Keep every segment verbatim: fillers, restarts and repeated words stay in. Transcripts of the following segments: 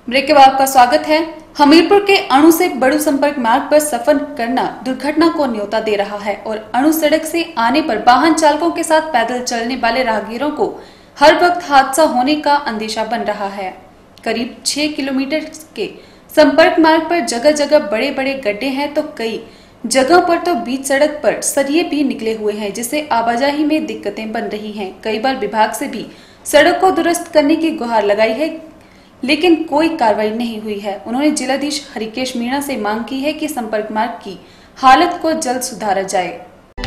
Break के बाद आपका स्वागत है। हमीरपुर के अणु से बड़ू संपर्क मार्ग पर सफर करना दुर्घटना को न्योता दे रहा है और अणु सड़क से आने पर वाहन चालकों के साथ पैदल चलने वाले राहगीरों को हर वक्त हादसा होने का अंदेशा बन रहा है। करीब छह किलोमीटर के संपर्क मार्ग पर जगह जगह बड़े बड़े गड्ढे हैं तो कई जगहों पर तो बीच सड़क पर सरिये भी निकले हुए हैं, जिससे आवाजाही में दिक्कतें बन रही हैं। कई बार विभाग से भी सड़क को दुरुस्त करने की गुहार लगाई है, लेकिन कोई कार्रवाई नहीं हुई है। उन्होंने जिलाधीश हरिकेश मीणा से मांग की है कि संपर्क मार्ग की हालत को जल्द सुधारा जाए।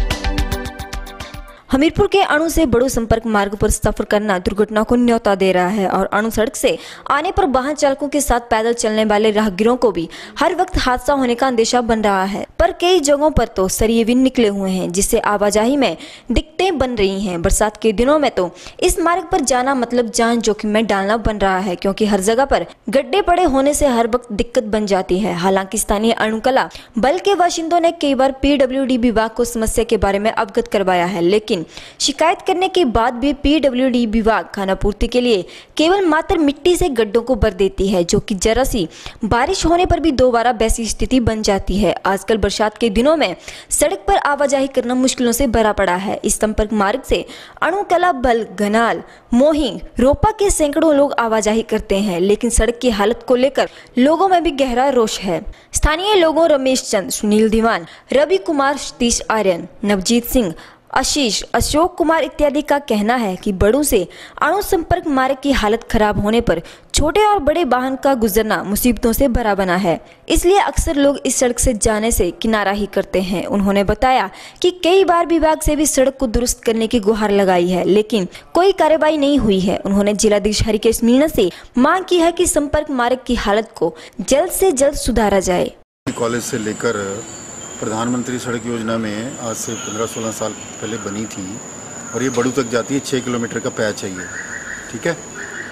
हमीरपुर के अणु से बड़ू संपर्क मार्ग पर सफर करना दुर्घटना को न्योता दे रहा है और अणु सड़क से आने पर वाहन चालकों के साथ पैदल चलने वाले राहगीरों को भी हर वक्त हादसा होने का अंदेशा बन रहा है। पर कई जगहों पर तो सरिये भी निकले हुए हैं, जिससे आवाजाही में दिक्कतें बन रही हैं। बरसात के दिनों में तो इस मार्ग पर जाना मतलब जान जोखिम में डालना बन रहा है, क्योंकि हर जगह पर गड्ढे पड़े होने से हर वक्त दिक्कत बन जाती है। हालांकि स्थानीय अणुकला बल के बाशिंदों ने कई बार पीडब्ल्यूडी विभाग को समस्या के बारे में अवगत करवाया है, लेकिन शिकायत करने के बाद भी पीडब्ल्यूडी विभाग खानापूर्ति के लिए केवल मात्र मिट्टी से गड्ढों को भर देती है, जो कि जरा सी बारिश होने पर भी दोबारा वैसी स्थिति बन जाती है। आजकल बरसात के दिनों में सड़क पर आवाजाही करना मुश्किलों से भरा पड़ा है। इस संपर्क मार्ग से अणुकला, बल, घनाल, मोहिंग, रोपा के सैकड़ों लोग आवाजाही करते हैं, लेकिन सड़क की हालत को लेकर लोगों में भी गहरा रोष है। स्थानीय लोगों रमेश चंद, सुनील दीवान, रवि कुमार, सतीश आर्यन, नवजीत सिंह, आशीष, अशोक कुमार इत्यादि का कहना है कि बड़ू से अणु संपर्क मार्ग की हालत खराब होने पर छोटे और बड़े वाहन का गुजरना मुसीबतों से भरा बना है, इसलिए अक्सर लोग इस सड़क से जाने से किनारा ही करते हैं। उन्होंने बताया कि कई बार विभाग से भी सड़क को दुरुस्त करने की गुहार लगाई है, लेकिन कोई कार्रवाई नहीं हुई है। उन्होंने जिलाधीश हरिकेश मीणा से मांग की है कि संपर्क मार्ग की हालत को जल्द से जल्द सुधारा जाए। कॉलेज से लेकर प्रधानमंत्री सड़क योजना में आज से पंद्रह सोलह साल पहले बनी थी और ये बड़ू तक जाती है। छः किलोमीटर का पैच है ये, ठीक है।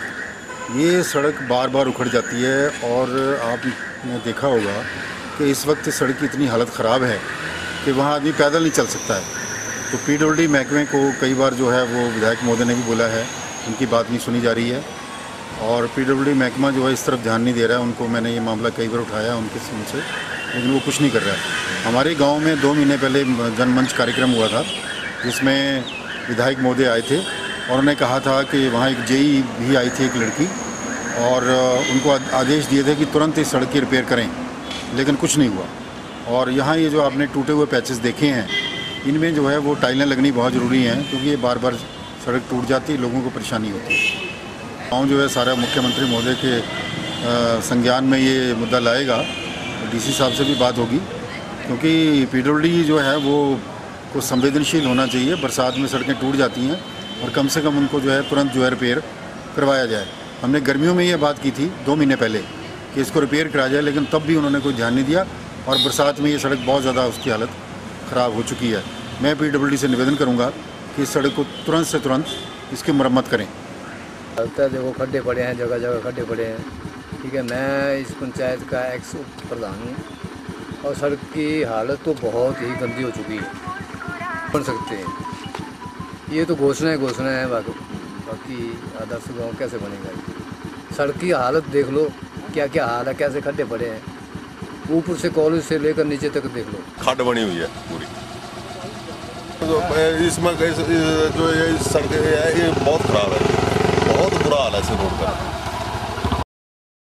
ये सड़क बार बार उखड़ जाती है और आपने देखा होगा कि इस वक्त सड़क की इतनी हालत ख़राब है कि वहाँ आदमी पैदल नहीं चल सकता है। तो पीडब्ल्यूडी महकमे को कई बार जो है वो विधायक महोदय ने भी बोला है, उनकी बात नहीं सुनी जा रही है और पीडब्ल्यूडी महकमा जो है इस तरफ ध्यान नहीं दे रहा है। उनको मैंने ये मामला कई बार उठाया उनके से, लेकिन वो कुछ नहीं कर रहा है। हमारे गांव में दो महीने पहले जनमंच कार्यक्रम हुआ था, जिसमें विधायक महोदय आए थे और उन्होंने कहा था कि वहाँ एक जेई भी आई थी, एक लड़की, और उनको आदेश दिए थे कि तुरंत इस सड़क की रिपेयर करें, लेकिन कुछ नहीं हुआ। और यहाँ ये जो आपने टूटे हुए पैचेस देखे हैं, इनमें जो है वो टाइलें लगनी बहुत ज़रूरी हैं, क्योंकि ये बार बार सड़क टूट जाती है, लोगों को परेशानी होती है। गाँव जो है सारा मुख्यमंत्री महोदय के संज्ञान में ये मुद्दा लाएगा, डीसी साहब से भी बात होगी, क्योंकि पीडब्ल्यूडी जो है वो को संवेदनशील होना चाहिए। बरसात में सड़कें टूट जाती हैं और कम से कम उनको जो है तुरंत जो है रिपेयर करवाया जाए। हमने गर्मियों में ये बात की थी दो महीने पहले कि इसको रिपेयर कराया जाए, लेकिन तब भी उन्होंने कोई ध्यान नहीं दिया और बरसात में ये सड़क बहुत ज़्यादा उसकी हालत ख़राब हो चुकी है। मैं पीडब्ल्यूडी से निवेदन करूँगा कि इस सड़क को तुरंत से तुरंत इसकी मरम्मत करें। देखो खड्डे पड़े हैं, जगह जगह खड्डे पड़े हैं, ठीक है। मैं इस पंचायत का एक्स प्रधान हूँ और सड़क की हालत तो बहुत ही गंदी हो चुकी है, बन सकते हैं। ये तो घोषणा है घोषणा है बाकी बाकी आदर्श गाँव कैसे बनेगा। सड़क की हालत देख लो, क्या क्या हाल है, कैसे खड्डे पड़े हैं, ऊपर से कॉलेज से लेकर नीचे तक देख लो, खड्ड बनी हुई है पूरी। तो इसमें जो ये सड़क है ये बहुत ख़राब है, बहुत बुरा हाल है इस रोड का।